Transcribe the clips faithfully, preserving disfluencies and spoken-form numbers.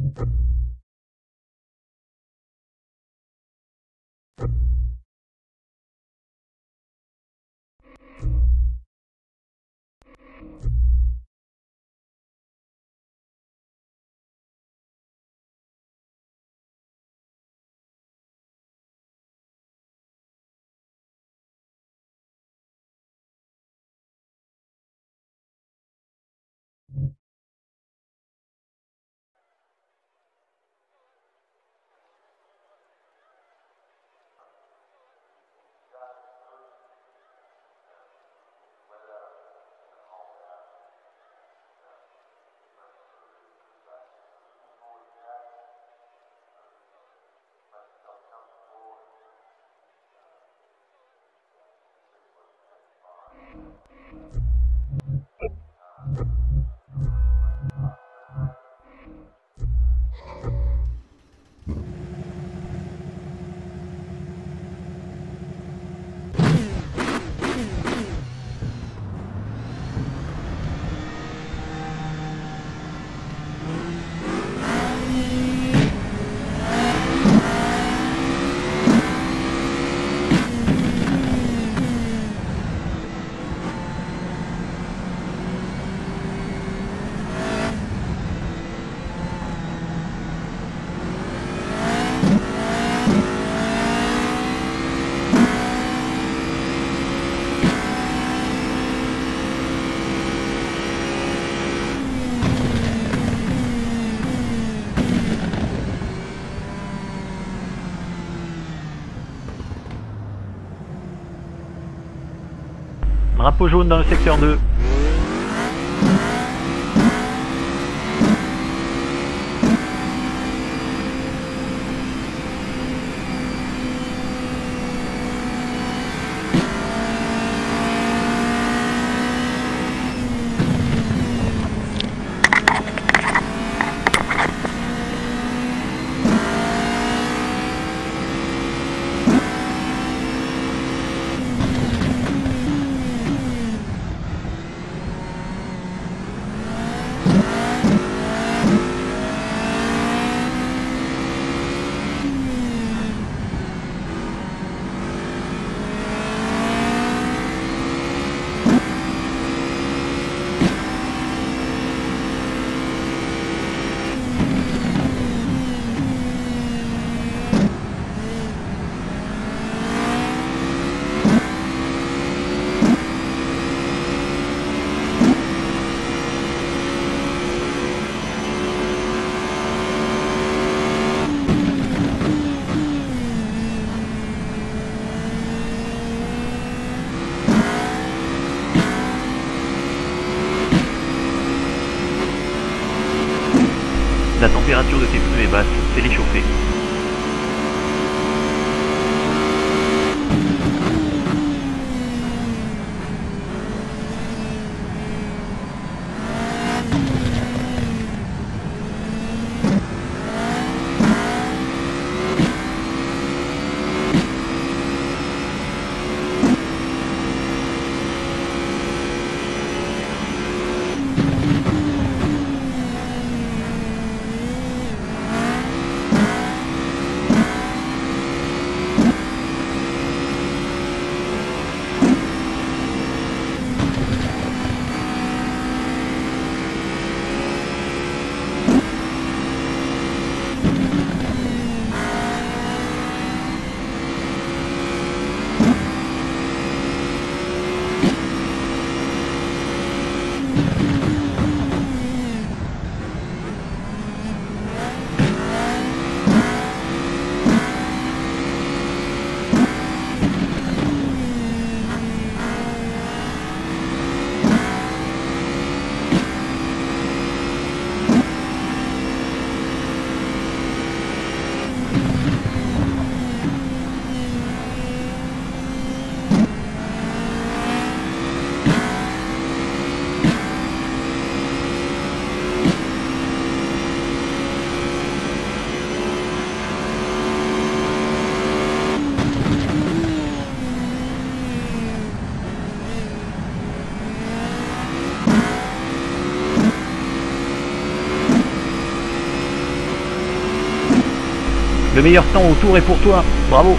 Drapeau jaune dans le secteur deux. La température de tes pneus est basse, fais-les chauffer. Le meilleur temps au tour est pour toi. Bravo.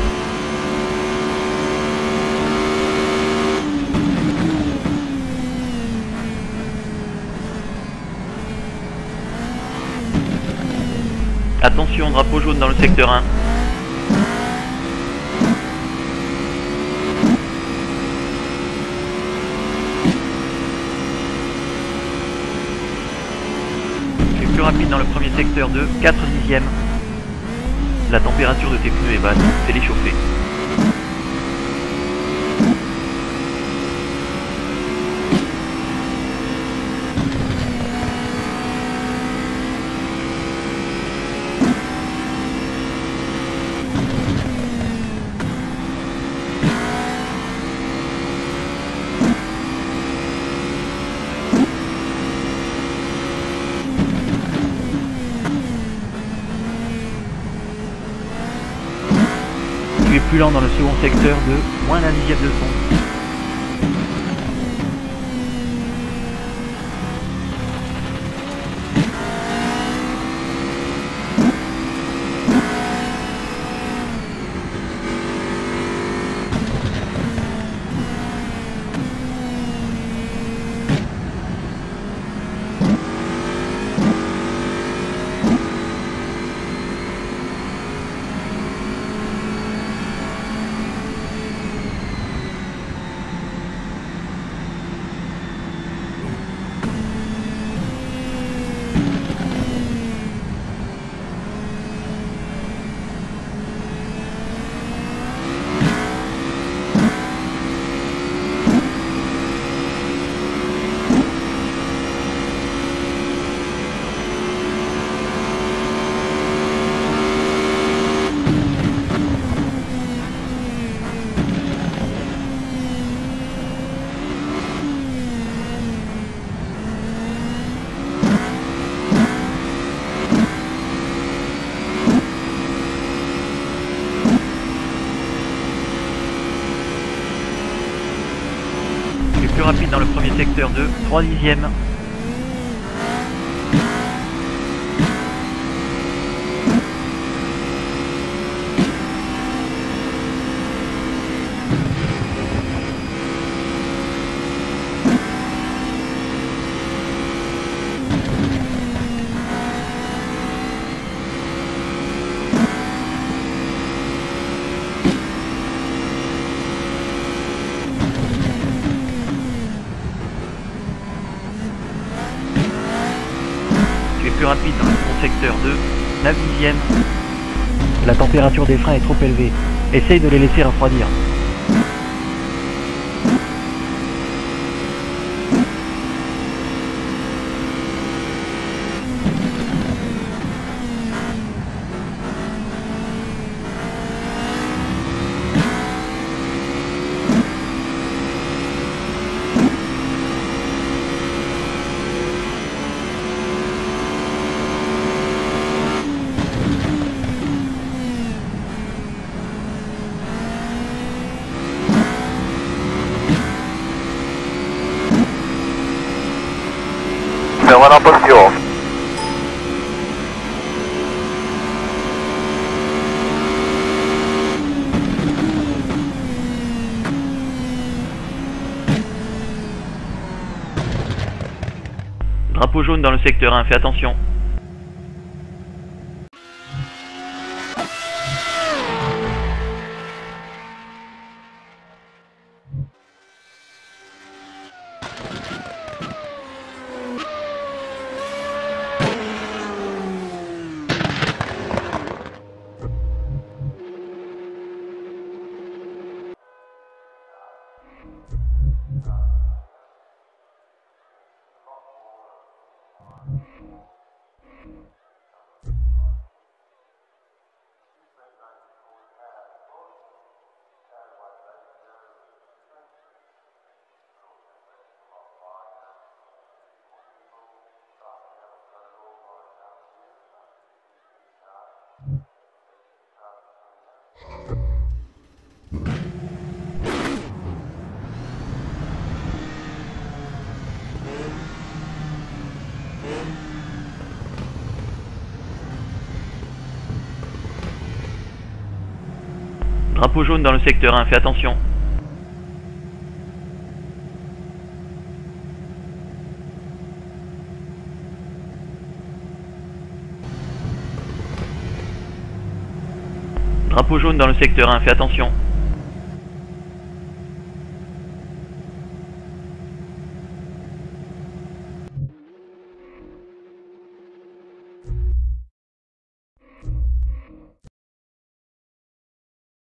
Attention, drapeau jaune dans le secteur un. Tu es plus rapide dans le premier secteur deux, quatre dixièmes. La température de tes pneus est basse, fais-les chauffer. Tu es plus lent dans le second secteur de moins d'un dixième de seconde. Plus rapide dans le premier secteur de trois dixièmes. Plus rapide dans le second secteur de neuf dixièmes. La température des freins est trop élevée. Essaye de les laisser refroidir. Fermez en posture. Drapeau jaune dans le secteur un, fais attention. Drapeau jaune dans le secteur un, fais attention. Drapeau jaune dans le secteur un, fais attention.